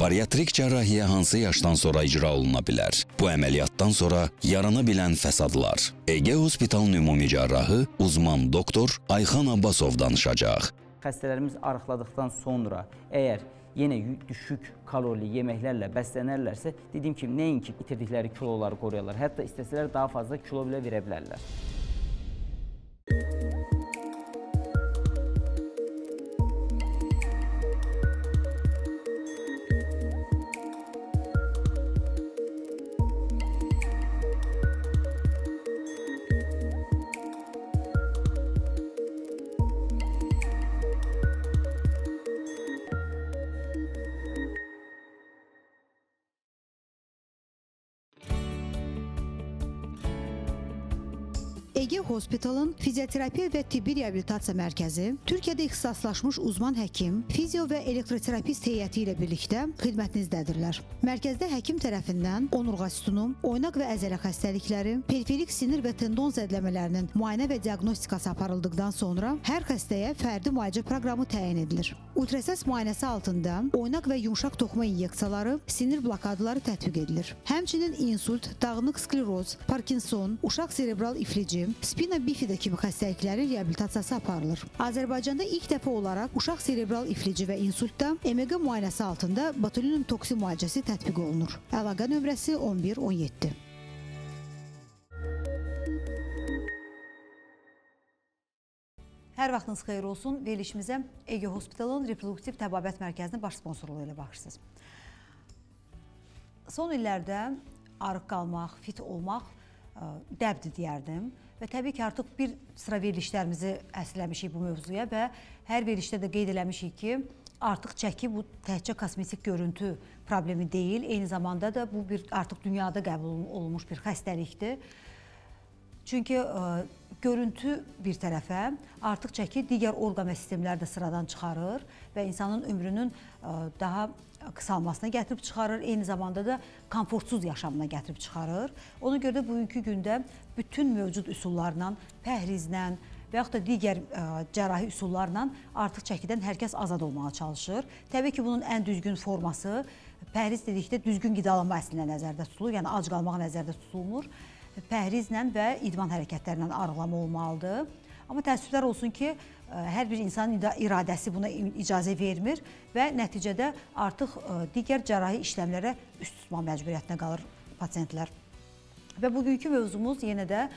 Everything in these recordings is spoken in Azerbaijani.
Bariatrik cərrahiyyə hansı yaşdan sonra icra oluna bilər? Bu əməliyyatdan sonra yarana bilən fəsadlar. Ege Hospital ümumi cərrahı uzman doktor Ayxan Abbasov danışacaq. Xəstələrimiz arıqladıqdan sonra əgər yenə düşük kalorili yeməklərlə bəslənərlərsə, dediyim kimi, nəinki itirdikləri kiloları qoruyarlar, hətta istəsələr daha fazla kilo belə verə bilərlər. Ege Hospitalın Fizioterapiya və Tibbi Reabilitasiya Mərkəzi Türkiyədə ixtisaslaşmış uzman həkim, fizio və elektroterapist heyəti ilə birlikdə xidmətinizdədirlər. Mərkəzdə həkim tərəfindən onurğa sütunu, oynaq və əzələ xəstəlikləri, periferik sinir və tendon zədləmələrinin müayinə və diaqnostikası aparıldıqdan sonra hər xəstəyə fərdi müalicə proqramı təyin edilir. Ultrasəs müayinəsi altında oynaq və yumşaq toxuma inyeksiyaları, sinir blokadaları tətbiq edilir. Həmçinin insult, dağınıq skleroz, Parkinson, uşaq serebral iflici, spina bifida kimi xəstəliklərin reabilitasiyası aparılır. Azərbaycanda ilk dəfə olaraq uşaq serebral iflici və insultda EMG müayinəsi altında botulinum toksin müalicəsi tətbiq olunur. Əlaqə nömrəsi 1117. Hər vaxtınız xeyir olsun. Verilişimizə Ege Hospitalın Reproduktiv Təbabət Mərkəzinin baş sponsorluğu ilə baxırsınız. Son illərdə arıq qalmaq, fit olmaq dəbdir deyərdim. Və təbii ki, artıq bir sıra verilişlərimizi əsirləmişik bu mövzuya və hər verilişdə də qeyd eləmişik ki, artıq çəki bu təkcə kosmetik görüntü problemi deyil, eyni zamanda da bu artıq dünyada qəbul olunmuş bir xəstəlikdir. Çünki görüntü bir tərəfə, artıq çəki digər orqan və sistemlər də sıradan çıxarır və insanın ömrünün daha qısalmasına gətirib çıxarır, eyni zamanda da komfortsuz yaşamına gətirib çıxarır. Ona görə də bugünkü gündə bütün mövcud üsullarla, pəhrizlə və yaxud da digər cərrahi üsullarla artıq çəkidən hər kəs azad olmağa çalışır. Təbii ki, bunun ən düzgün forması, pəhriz dedikdə düzgün qidalanma əslində nəzərdə tutulur, yəni ac qalmaq nəzərdə tutulmur. Pəhrizlə və idman hərəkətlərlə arıqlama olmalıdır. Amma təəssüflər olsun ki, hər bir insanın iradəsi buna icazə vermir və nəticədə artıq digər cərrahi işləmlərə üst tutma məcburiyyətinə qalır pasiyentlər. Və bugünkü mövzumuz yenə də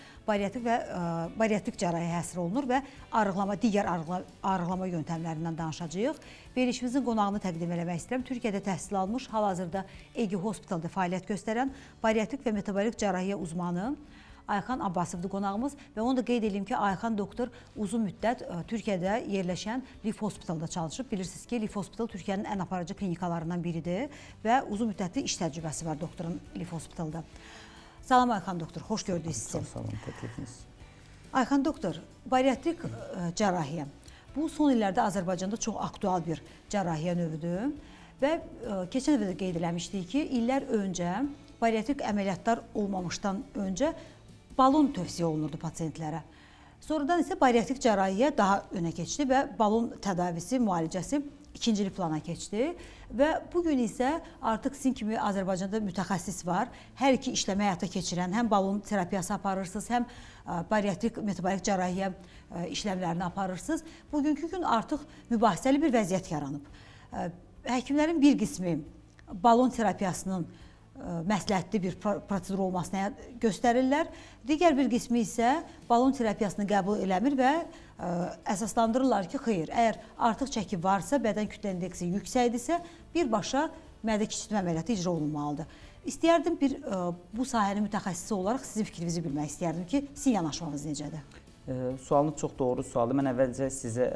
bariatrik cərrahiyə həsr olunur və digər arıqlama yöntəmlərindən danışacağıq. Verilişimizin qonağını təqdim eləmək istəyirəm. Türkiyədə təhsil almış, hal-hazırda Ege Hospitalda fəaliyyət göstərən bariatrik və metabolik cərrahiyyə uzmanı Ayxan Abbasovdur qonağımız və onu da qeyd edeyim ki, Ayxan doktor uzun müddət Türkiyədə yerləşən Lif Hospitalda çalışıb. Bilirsiniz ki, Lif Hospital Türkiyənin ən aparıcı klinikalarından biridir və uzun müddətli iş təcrübəsi var doktorun Lif Hospitalda. Salam Ayxan doktor, xoş gördük sizi. Çox sağ olun, təklifiniz. Ayxan doktor, bariatrik cərrahiyyə. Bu son illərdə Azərbaycanda çox aktual bir cərrahiyyə növüdür və keçən dəfə də qeyd eləmişdik ki, illər öncə bariatrik əməliyyatlar olmamışdan öncə balon tövsiyə olunurdu pasiyentlərə. Sonradan isə bariatrik cərrahiyyə daha önə keçdi və balon tədavisi, müalicəsi ikincili plana keçdi. Və bugün isə artıq sizin kimi Azərbaycanda mütəxəssis var. Hər iki işləmə həyata keçirən, həm balon terapiyası aparırsınız, həm bariatrik metabolik cərrahiyyə işləmlərini aparırsınız. Bugünkü gün artıq mübahisəli bir vəziyyət yaranıb. Həkimlərin bir qismi balon terapiyasının məsləhətli bir prosedur olmasına göstərirlər. Digər bir qismi isə balon terapiyasını qəbul eləmir və əsaslandırırlar ki, xeyr, əgər artıq çəki varsa, bədən kütlə indeksi yüksəkdirsə, birbaşa mədə kiçiltmə əməliyyatı icra olunmalıdır. İstəyərdim bu sahənin mütəxəssisi olaraq sizin fikrinizi bilmək istəyərdim ki, sizin yanaşmanız necədir? Sualınız çox doğru sualdır. Mən əvvəlcə sizə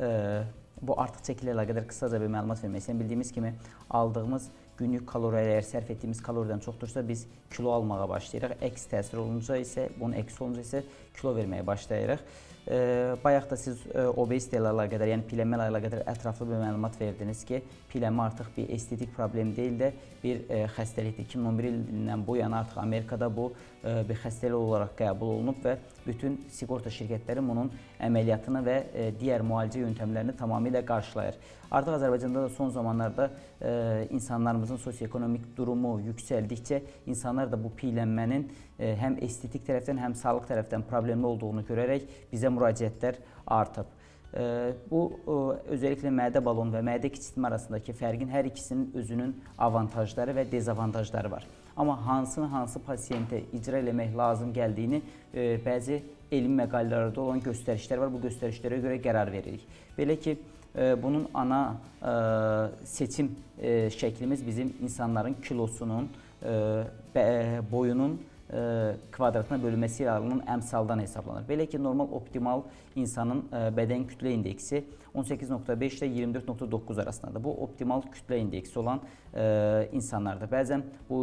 bu artıq çəki ilə əlaqədar qısaca bir məlumat vermək istəyirəm. Bildiyimiz kimi aldığımız günlük kaloriyə əgər sərf etdiyimiz kaloriyadan çoxdursa biz kilo almağa başlayırıq. Əks təsir olunca isə, bunun əksi olunca isə kilo verməyə başlayırıq. Bayaq da siz obezite ilə əlaqədar, yəni piyələnmə ilə əlaqədar ətraflı bir məlumat verdiniz ki, piyələnmə artıq bir estetik problem deyil də bir xəstəlikdir. 2011 ilindən bu yana artıq Amerikada bu bir xəstəlik olaraq qəbul olunub və bütün sığorta şirkətləri bunun əməliyyatını və digər müalicə yöntəmlərini tamamilə qarşılayır. Artıq Azərbaycanda da son zamanlarda insanlarımızın sosioekonomik durumu yüksəldikcə insanlar da bu piyələnmənin həm estetik tərəfdən, həm sağlıq tərəfdən problemli olduğunu görərək bizə müraciətlər artıb. Bu, özellikle mədə balonu və mədə kiçiltmə arasındakı fərqin hər ikisinin özünün avantajları və dezavantajları var. Amma hansı pasiyentə icra eləmək lazım gəldiyini bəzi elmi məqalələrdə olan göstərişlər var. Bu göstərişlərə görə qərar veririk. Belə ki, bunun ana seçim şəklimiz bizim insanların kilosunun, boyunun kvadratına bölünməsi ilə alınan əmsaldan hesablanır. Belə ki, normal optimal insanın bədən kütlə indeksi 18.5 ilə 24.9 arasındadır. Bu optimal kütlə indeksi olan insanlardır. Bəzən bu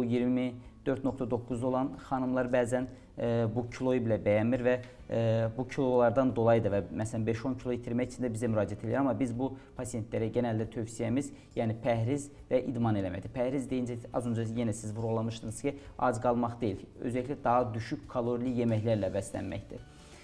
24.9 olan xanımlar bəzən bu kiloyu belə bəyənmir və bu kilolardan dolayı da və məsələn 5-10 kilo itirmək üçün də bizə müraciət edir. Amma biz bu pasiyentlərə genəldə tövsiyəmiz yəni pəhriz və idman eləməkdir. Pəhriz deyincə az öncə yenə siz vurğulamışdınız ki, ac qalmaq deyil, özəlliklə daha düşük kalorili yeməklərlə bəslənməkdir.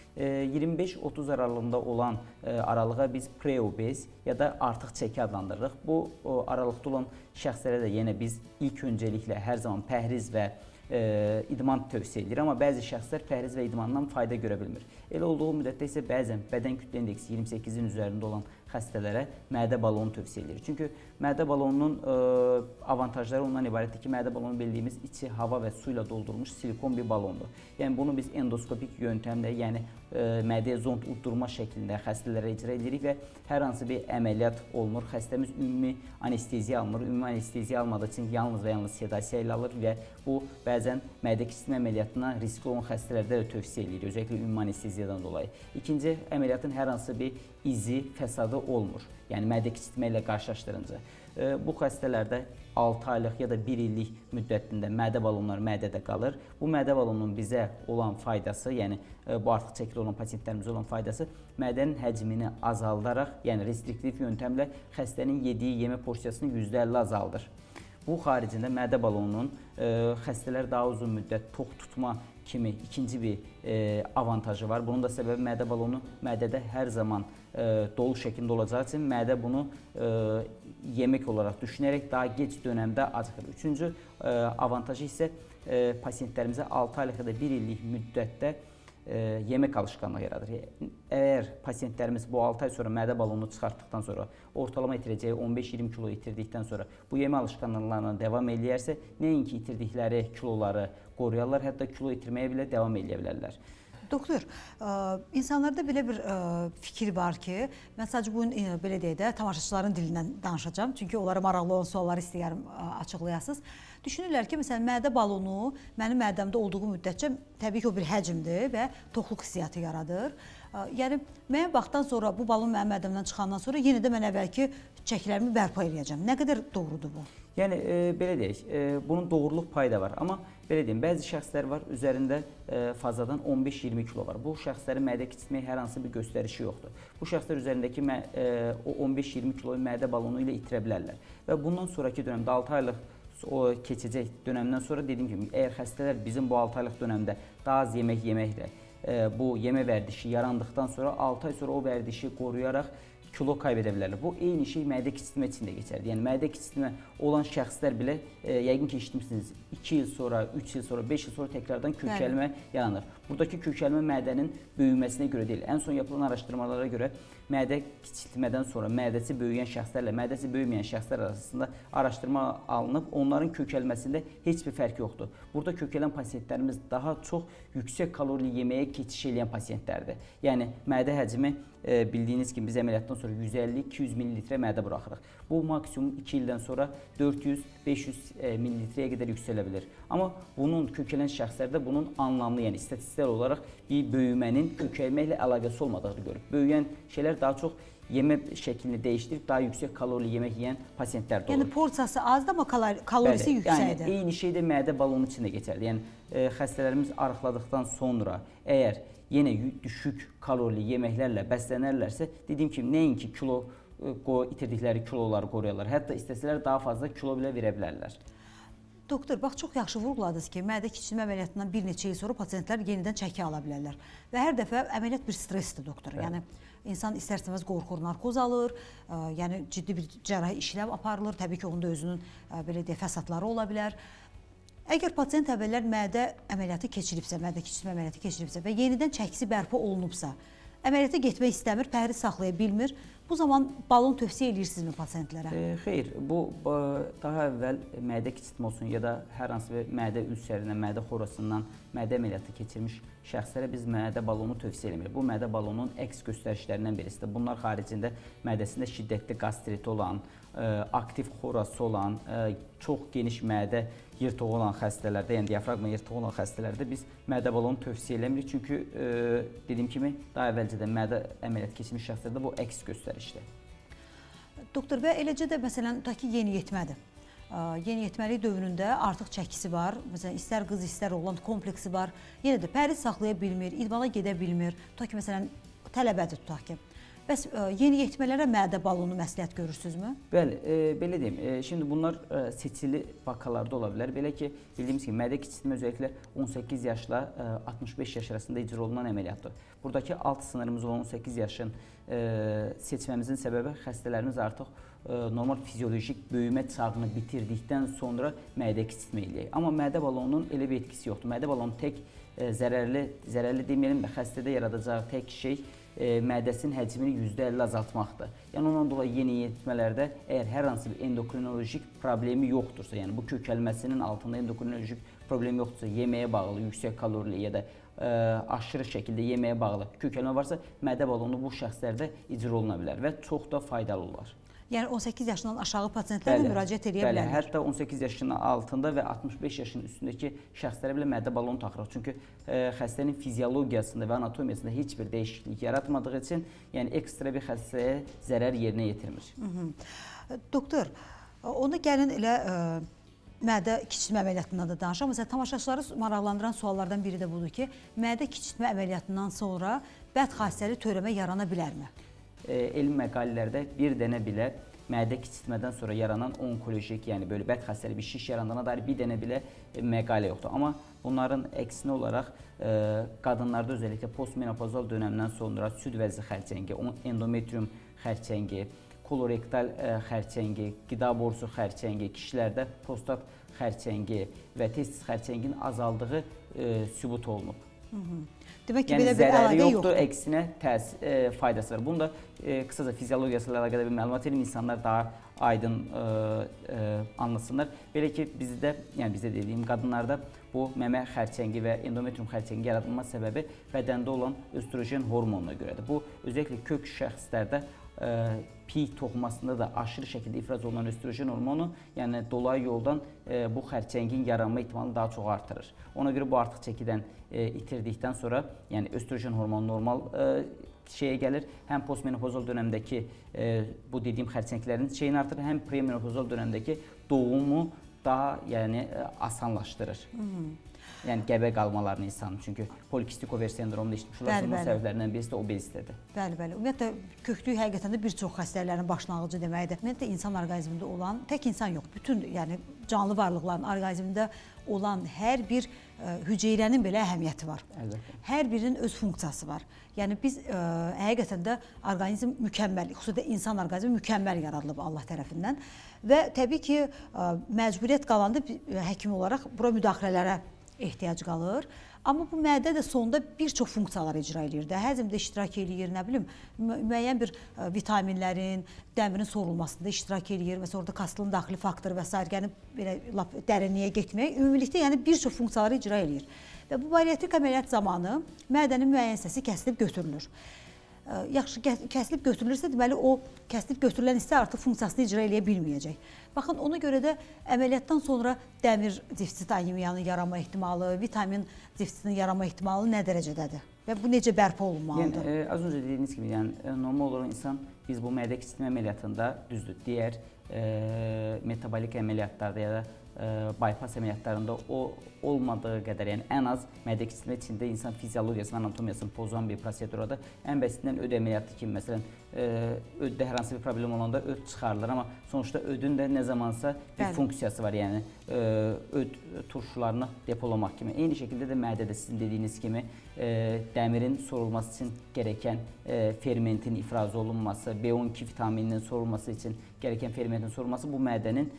25-30 aralığında olan aralığa biz preobez ya da artıq çəki adlandırırıq. Bu aralıqda olan şəxslərə də yenə biz ilk öncəliklə hər zaman pəhriz və idman tövsiyə edir. Amma bəzi şəxslər pəhriz və idmandan fayda görə bilmir. Elə olduğu müddətdə isə bəzən bədən kütlə indeksi 28-in üzərində olan xəstələrə mədə balonu tövsiyə edilir. Çünki mədə balonunun avantajları ondan ibarətdir ki, mədə balonu bildiyimiz içi hava və su ilə doldurulmuş silikon bir balondur. Yəni bunu biz endoskopik yöntəmlə, yəni mədəyə zond uddurma şəklində xəstələrə icra edirik və hər hansı bir əməliyyat olunur. Xəstəmiz ümumi anesteziya almır. Ümumi anesteziya almadığı üçün yalnız və yalnız sedasiya ilə alır və bu bəzən mədə kiçiltmə əməliyyatına riskli olan xəstələrdə də tövsiyə edilir, özelliklə ümumi anesteziyadan dolayı. İkinci, əməliyyatın hər hansı bir izi, fəsadı olmur. Yəni mədə kiçiltmə ilə qarşılaşdırınca. Bu xəstələrdə 6 aylıq ya da 1 illik müddətində mədə balonları mədədə qalır. Bu mədə balonunun bizə olan faydası, yəni bu artıq çəkili olan pasiyentlərimizə olan faydası mədənin həcmini azaldaraq, yəni restriktiv yöntəmlə xəstənin yediyi yemək porsiyasını %50 azaldır. Bu xaricində mədə balonunun xəstələr daha uzun müddət tox tutma kimi ikinci bir avantajı var. Bunun da səbəbi mədə balonu mədədə hər zaman dolu şəklində olacağı üçün mədə bunu yemək olaraq düşünərək daha gec dönəmdə acıqır. Üçüncü avantajı isə pasiyentlərimizə 6 aylıq ya da 1 illik müddətdə yemək alışqanlığı yaradır. Əgər pasiyentlərimiz bu 6 ay sonra mədə balonunu çıxartdıqdan sonra ortalama itirəcəyi 15-20 kilo itirdikdən sonra bu yemək alışqanlıqlarına devam eləyərsə, nəinki itirdikləri kiloları qoruyarlar, hətta kilo itirməyə belə devam eləyə bilərlər. Doktor, insanlarda belə bir fikir var ki, mən sadəcə bugün belə deyək də tamaşaçıların dilindən danışacağım. Çünki onlara maraqlı olan sualları istəyərəm açıqlayasınız. Düşünürlər ki, məsələn, mədə balonu mənim mədəmdə olduğu müddətcə təbii ki, o bir həcmdir və toxluq hissiyatı yaradır. Yəni, müəyyən vaxtdan sonra bu balon mənim mədəmdən çıxandan sonra yenə də mən əvvəlki çəkilərimi bərpa edəcəm. Nə qədər doğrudur bu? Yəni, belə deyək, bunun doğruluq payı da var. Amma belə deyim, bəzi şəxslər var, üzərində fazladan 15-20 kilo var. Bu şəxslərin mədə kiçiltməyə hər hansı bir göstərişi yoxdur. Bu şəxslər üzərindəki o 15-20 kiloyu mədə balonu ilə itirə bilərlər. Və bundan sonraki dönəmdə 6 aylıq o keçəcək dönəmdən sonra dediyim kimi, əgər xəstələr bizim bu 6 aylıq dönəmdə daha az yemək yeməklə bu yemək vərdişi yarandıqdan sonra 6 ay sonra o vərdişi qoruyaraq kilo kaybedə bilərlər. Bu eyni şey mədə kiçiltmə üçün də keçərli. Yəni mədə kiçiltmə olan şəxslər belə yəqin ki, eşitmişsiniz, 2 il sonra, 3 il sonra, 5 il sonra təkrardan kökəlmə yaranır. Buradakı kökəlmə mədənin böyüməsinə görə deyil. Ən son yapılan araşdırmalara görə mədə kiçiltmədən sonra mədəsi böyüyən şəxslərlə mədəsi böyüməyən şəxslər arasında araşdırma alınıb, onların kökəlməsində heç bir fərq yoxdur. Burada kökələn pasiyentlərimiz daha çox yüksək kalorili yeməyə keçiş edən pasiyentlərdir. Yəni mədə həcmi bildiyiniz kimi biz əməliyyatdan sonra 150-200 ml mədə buraxırıq. Bu maksimum 2 ildən sonra 400-500 ml-yə qədər yüksələ bilir. Amma bunun kökələn şəxslərdə bunun anlamlı, yəni istatistiklər olaraq bir böyümənin kökəlməklə əlaqəsi olmadığını görüb. Böyüyən şeylər daha çox yeme şəklini dəyişdirib daha yüksək kalorili yemək yeyən pasiyentlər də olur. Yəni porsiyası azdır, amma kalorisi yüksəkdir. Yəni eyni şey də mədə balonu üçün də keçərli. Yəni xəstələrimiz arıqladıqdan sonra əgər yenə düşük kalorili yeməklərlə bəslənərlərsə, dediyim kimi nəinki itirdikləri kiloları qoruyarlar, hətta istəsələr daha fazla kilo belə verə bilərlər. Doktor, bax, çox yaxşı vurguladınız ki, mədə kiçilmə əməliyyatından bir neçə il sonra pasiyentlər yenidən çəki ala bilərlər. Və hər dəfə əməliyyat bir stressdir, doktor. Yəni, insan istər-istəməz qorxur, narkoz alır, yəni ciddi bir cərrahi işləv aparılır. Təbii ki, onun da özünün belə deyək, fəsadları ola bilər. Əgər pasiyent əvvəllər mədə əməliyyatı keçiribsə, mədə kiçilmə əməliyyatı keçiribsə və yenidən çəkisi bərpa olunubsa, əməliyyata getmək istəmir, pəhriz saxlaya bilmir. Bu zaman balon tövsiyə edirsinizmi pasiyentlərə? Xeyr, bu daha əvvəl mədə kiçilmə olsun ya da hər hansı bir mədə ülsərindən, mədə xorasından mədə əməliyyatı keçirmiş şəxslərə biz mədə balonu tövsiyə etmirik. Bu mədə balonunun əks göstərişlərindən birisidir. Bunlar xaricində mədəsində şiddətli qastriti olan, aktiv xorası olan, çox geniş mədə yırtığı olan xəstələrdə, yəni diafraqma yırtığı olan xəstələrdə biz mədə balonu tövsiyə eləmirik. Çünki dediyim kimi, daha əvvəlcədən mədə əməliyyat keçirmiş şəxslərdə bu əks göstərişdir. Doktor, və eləcə də məsələn, tutaq ki, yeniyetmədir. Yeniyetməlik dövründə artıq çəkisi var, məsələn, istər qız, istər oğlan kompleksi var, yenə də pəhriz saxlaya bilmir, idmana gedə bilmir, tutaq ki, məsələn, tələbədir, tutaq ki. Bəs yeniyetmələrə mədə balonu məsləhət görürsünüzmü? Bəli, belə deyim, şimdi bunlar seçili vakalarda ola bilər. Belə ki, bildiyimiz kimi, mədə kiçilmə özelliklə 18 yaşla 65 yaş arasında icra olunan əməliyyatdır. Buradakı alt sınırımız olan 18 yaşın seçməmizin səbəbi xəstələrimiz artıq normal fiziolojik böyümə çağını bitirdikdən sonra mədə kiçilmə eləyək. Amma mədə balonunun elə bir etkisi yoxdur. Mədə balonu tək zərərli deməyelim də, xəstədə yaradacağı tək şey mədəsinin həcmini %50 azaltmaqdır. Yəni ondan dolayı yeniyetmələrdə əgər hər hansı bir endokrinolojik problemi yoxdursa, yəni bu kökəlməsinin altında endokrinolojik problemi yoxdursa, yeməyə bağlı, yüksək kalorili ya da aşırı şəkildə yeməyə bağlı kökəlmə varsa, mədə balonu bu şəxslərdə icra oluna bilər və çox da faydalı olar. Yəni 18 yaşından aşağı pasiyentlərlə müraciət edə bilərlər. Bəli, hətta 18 yaşının altında və 65 yaşının üstündəki şəxslərə belə mədə balonu taxırıq. Çünki xəstənin fiziologiyasında və anatomiyasında heç bir dəyişiklik yaratmadığı üçün, yəni ekstra bir xəstəyə zərər yerinə yetirmir. Doktor, onda gəlin elə mədə kiçilmə əməliyyatından da danışaq. Məsələn, tamaşaçıları maraqlandıran suallardan biri də budur ki, mədə kiçilmə əməliyyatından sonra bədxassəli törəmə yarana bilərmi? Elm məqalələrdə bir dənə belə mədə kiçilmədən sonra yaranan onkolojik, yəni böyle bədxassəli bir şiş yarandığına dair bir dənə belə məqalə yoxdur. Amma bunların əksinə olaraq qadınlarda özelliklə postmenopozal dönəmdən sonra süd vəzi xərçəngi, endometrium xərçəngi, kolorektal xərçəngi, qida borusu xərçəngi, kişilərdə prostat xərçəngi və testis xərçənginin azaldığı sübut olunub. Demək ki, yəni, belə bir əlaqə yoxdur. Əksinə faydası var. Bunu da qısaca fiziologiyasıyla əlaqədar bir məlumat verim, insanlar daha aydın anlasınlar. Belə ki, bizdə dediyim qadınlarda bu məmə xərçəngi və endometrium xərçəngi yaradılma səbəbi bədəndə olan östrogen hormonuna görədir. Bu, özelliklə kök şəxslərdə pi toxumasında da aşırı şəkildə ifraz olunan östrogen hormonu, yəni dolayı yoldan bu xərçəngin yaranma ehtimalını daha çox artırır. Ona görə bu artıq çəkidən itirdikdən sonra, yəni östrogen hormonu normal şeyə gəlir, həm postmenopozal dönəmdəki bu dediyim xərçənglərin şeyini artırır, həm premenopozal dönəmdəki doğumu daha asanlaşdırır. Yəni qəbə qalmalarını insanın. Çünki polikistik over sendromunu eşitmiş olarsa, bunun səbəblərindən birisi də obezitedir. Bəli. Ümumiyyətlə, köklük həqiqətən də bir çox xəstələrin başlanğıcı deməkdir. Ümumiyyətlə, insan orqanizmində olan, tək insan yox, bütün canlı varlıqların orqanizmində olan hər bir hüceyrənin belə əhəmiyyəti var. Əlbəttə. Hər birinin öz funksiyası var. Yəni biz həqiqətən də orqanizm mükəmməl, xüsusilə insan orqanizmi mükəmməl yaradılıb Allah tərəfindən və təbii ki, məcburiyyət qalanda həkim olaraq bura müdaxilələrə ehtiyac qalır. Amma bu mədə də sonda bir çox funksiyalar icra edir də. Həzmdə iştirak edir, nə bilim, müəyyən bir vitaminlərin, dəmirin sorulmasında iştirak edir. Məsələn, orada kasılın daxili faktoru və s. Yəni belə lap dərinliyə getmək, ümumilikdə yəni bir çox funksiyaları icra edir. Və bu bariatrik əməliyyat zamanı mədənin müəyyən hissəsi kəsilib götürülür. Yaxşı, kəsilib götürülürsə, deməli o kəsilib götürülən hissə artıq funksiyasını icra edə bilməyəcək. Baxın, ona görə də əməliyyatdan sonra dəmir defisiti anemiyanın yaranma ehtimalı, vitamin defisitinin yaranma ehtimalı nə dərəcədədir? Və bu necə bərpa olunmalıdır? Yəni, az öncə dediyiniz kimi, yəni, normal olaraq insan biz bu mədə kiçiltmə əməliyyatında düzdür, digər metabolik əməliyyatlarda ya da bypass əməliyyatlarında o olmadığı qədər, yəni ən az mədə kiçiltmə içində insan fiziologiyasını, anatomiyasını pozan bir prosedurada ən basitindən öd əməliyyatı kimi, məsələn, öddə hər hansı bir problem olanda öd çıxarılır, amma sonuçta ödün də nə zamansa bir funksiyası var, yəni öd turşularını depolamaq kimi. Eyni şəkildə də mədədə sizin dediyiniz kimi dəmirin sorulması üçün gərəkən fermentin ifraz olunması, B12 vitamininin sorulması üçün gərəkən fermentin sorulması bu mədənin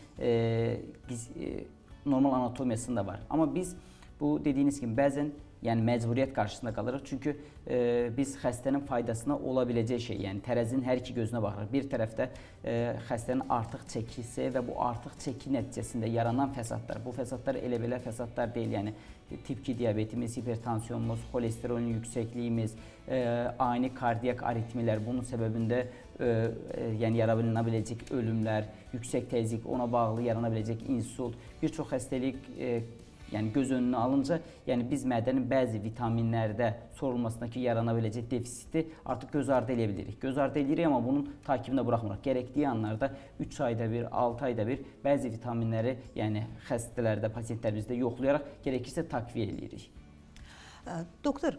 normal anatomiyasında var. Amma biz bu dediyiniz kimi bəzən yəni məcburiyyət qarşısında qalırıq. Çünki biz xəstənin faydasına ola biləcək şey, yəni tərəzinin hər iki gözünə baxırıq. Bir tərəfdə xəstənin artıq çəkisi və bu artıq çəki nəticəsində yaranan fəsadlar. Bu fəsadlar elə belə fəsadlar deyil, yəni tip 2 diabetimiz, hipertansiyonumuz, xolesterolün yüksəkliyimiz, ani kardiyak aritmilər, bunun səbəbində yəni yarana biləcək ölümlər, yüksək təzyiq, ona bağlı yarana biləcək insult, bir çox xəstəlik yəni göz önünə alınca, yəni biz mədənin bəzi vitaminlərdə sorulmasındakı yarana biləcək defisiti artıq göz ardı eləyə bilirik. Göz ardı eləyirik, amma bunun takibində buraxmırıq. Gərəkdiyi anlarda 3 ayda bir, 6 ayda bir bəzi vitaminləri, yəni xəstələrdə, pasientlərimizdə yoxlayaraq gərəkirsə takviyə eləyirik. Doktor,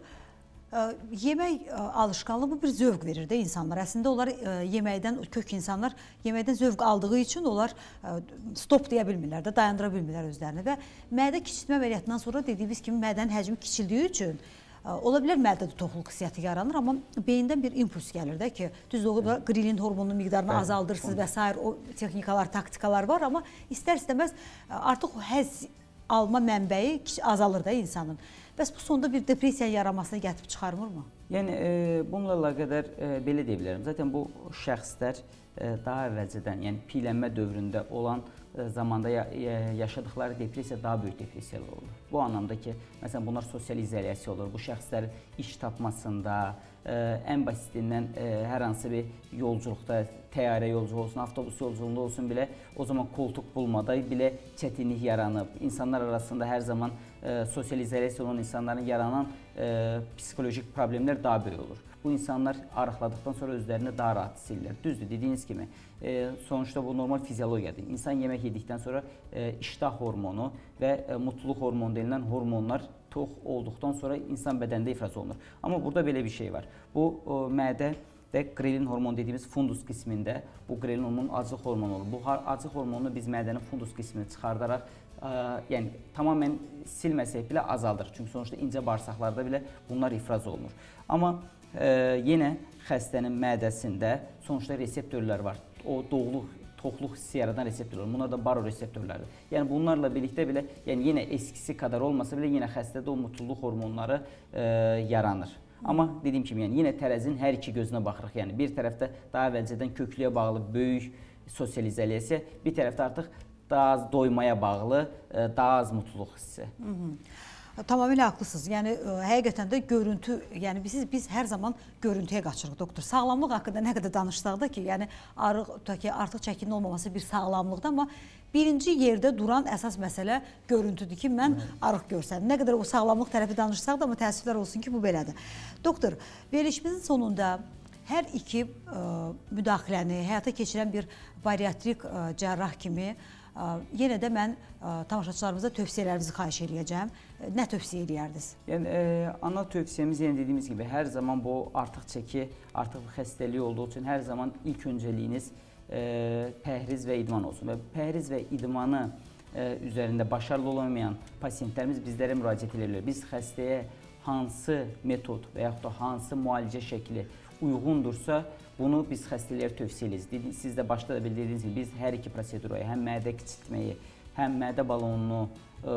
yemək alışqanlığı bu bir zövq verir də insanlar. Əslində onlar yeməkdən, kök insanlar yeməkdən zövq aldığı üçün onlar stop deyə bilmirlər də, dayandıra bilmirlər özlərini və mədə kiçiltmə əməliyyatından sonra dediyimiz kimi mədənin həcmi kiçildiyi üçün ola bilər mədədə toxluq hissiyyatı yaranır, amma beyindən bir impuls gəlir də ki, düz doğru qrelin hormonunun miqdarını azaldırsınız və s. o texnikalar, taktikalar var, amma istər-istəməz artıq həzz alma mənbəyi azalır da insanın. Bəs bu sonda bir depressiya yaranmasına gətirib çıxarmırmı? Yəni, bununla əlaqədar belə deyə bilərəm. Zaten bu şəxslər daha əvvəlcədən, yəni piylənmə dövründə olan zamanda yaşadıkları depressiya daha böyük depressiyalar olur. Bu anlamda ki, məsələn, bunlar sosial izolyasiya olur. Bu şəxslər iş tapmasında, ən basitindən hər hansı bir yolculuqda, təyyarə yolculuğu olsun, avtobus yolculuğunda olsun belə, o zaman koltuq bulmada belə çətinlik yaranıb. İnsanlar arasında hər zaman sosial izolyasiya olan insanların yaranan psixolojik problemlər daha böyük olur. Bu insanlar arıqladıqdan sonra özlərini daha rahat hiss edirlər. Düzdür, dediyiniz kimi, sonuçta bu normal fiziologiyadır. İnsan yemək yedikdən sonra iştah hormonu və mutluluq hormonu deyilən hormonlar tox olduqdan sonra insan bədənində ifraz olunur. Amma burada belə bir şey var. Bu mədədə qrelin hormonu dediyimiz fundus qismində bu qrelin hormonun acıq hormonu olur. Bu acıq hormonunu biz mədənin fundus qismini çıxardaraq, yəni tamamən silməsək belə azaldır. Çünki sonuçta incə bağırsaqlarda belə bunlar ifraz olunur. Amma yenə xəstənin mədəsində sonuçta reseptorlar var. O toxluq hissi yaradan reseptorlar. Bunlar da baroreseptorlardır. Yəni bunlarla birlikdə belə, yəni yenə eskisi kadar olmasa belə yenə xəstədə o mutluluq hormonları yaranır. Amma dediyim kimi, yəni yenə tərəzinin hər iki gözünə baxırıq. Yəni bir tərəfdə daha əvvəlcədən köklüyə bağlı böyük sosial izolyasiya, bir tərəfdə artıq daha az doymaya bağlı, daha az mutluluq hissi. Tamamilə haqlısınız. Yəni həqiqətən də görüntü, yəni biz hər zaman görüntüyə qaçırıq, doktor. Sağlamlıq haqqında nə qədər danışsaq da ki, yəni artıq çəkinin olmaması bir sağlamlıqdır, amma birinci yerdə duran əsas məsələ görüntüdür ki, mən arıq görsəm. Nə qədər o sağlamlıq tərəfi danışsaq da, amma təəssüflər olsun ki, bu belədir. Doktor, verilişimizin sonunda hər iki müdaxiləni həyata keçirən bir bariatrik cərrah kimi yenə də mən tamaşaçılarımıza tövsiyələrinizi xahiş edəcəm. Nə tövsiyə edərdiniz? Yəni, ana tövsiyəmiz yenə dediyimiz kimi, hər zaman bu artıq çəki, artıq xəstəliyi olduğu üçün hər zaman ilk öncəliyiniz pəhriz və idman olsun. Və pəhriz və idmanı üzərində başarılı olamayan pasientlərimiz bizlərə müraciət edirlər. Biz xəstəyə hansı metod və yaxud da hansı müalicə şəkli uyğundursa, bunu biz xəstələrə tövsiyə edirik. Siz də başda da bildirdiyiniz kimi, biz hər iki prosedurayı, həm mədə kiçiltməyi, həm mədə balonunu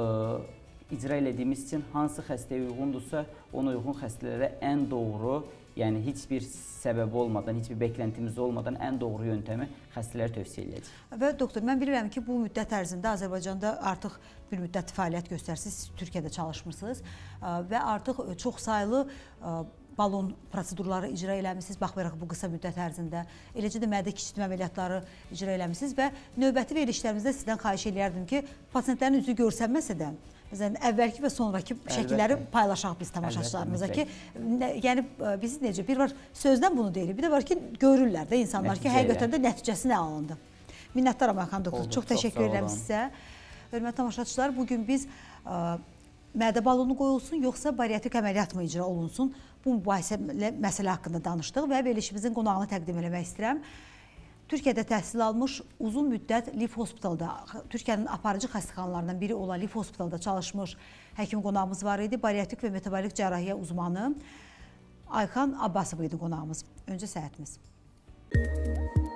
icra elədiyimiz üçün hansı xəstəyə uyğundursa, ona uyğun xəstələrə ən doğru, yəni heç bir səbəbi olmadan, heç bir beklentimiz olmadan ən doğru yöntəmi xəstələrə tövsiyə edəcək. Və doktor, mən bilirəm ki, bu müddət ərzində Azərbaycanda artıq bir müddət fəaliyyət göstərsiniz, siz Türkiyədə çalışmırsınız və artıq çox saylı balon prosedurları icra eləmişsiniz, baxmayaraq bu qısa müddət ərzində. Eləcə də mədə kiçiltmə əməliyyatları icra eləmişsiniz və növbəti verilişlərimizdə sizdən xahiş edərdim ki, pasientlərin üzü görsənməsə də, Məsələn, əvvəlki və sonraki şəkilləri paylaşaq biz tamaşaçılarımıza ki, yəni biz necə, bir var sözdən bunu deyirik, bir də var ki, görürlər də insanlar ki, həqiqətən də nəticəsi nə alındı. Minnətdaram Ayxan doktor, çox təşəkkür edirəm sizə. Hörmətli tamaşaçılar, bugün biz mədə balonu qoyulsun, yoxsa bariatrik əməliyyat mı icra olunsun, bu mübahisə məsələ haqqında danışdıq və verilişimizin qonağını təqdim eləmək istəyirəm. Türkiyədə təhsil almış, uzun müddət Lif Hospitalda, Türkiyənin aparıcı xəstəxanalarından biri olan Lif Hospitalda çalışmış həkim qonağımız var idi. Bariatrik və metabolik cərrahiyyə uzmanı Ayxan Abbasov idi qonağımız. Öncə səhətimiz.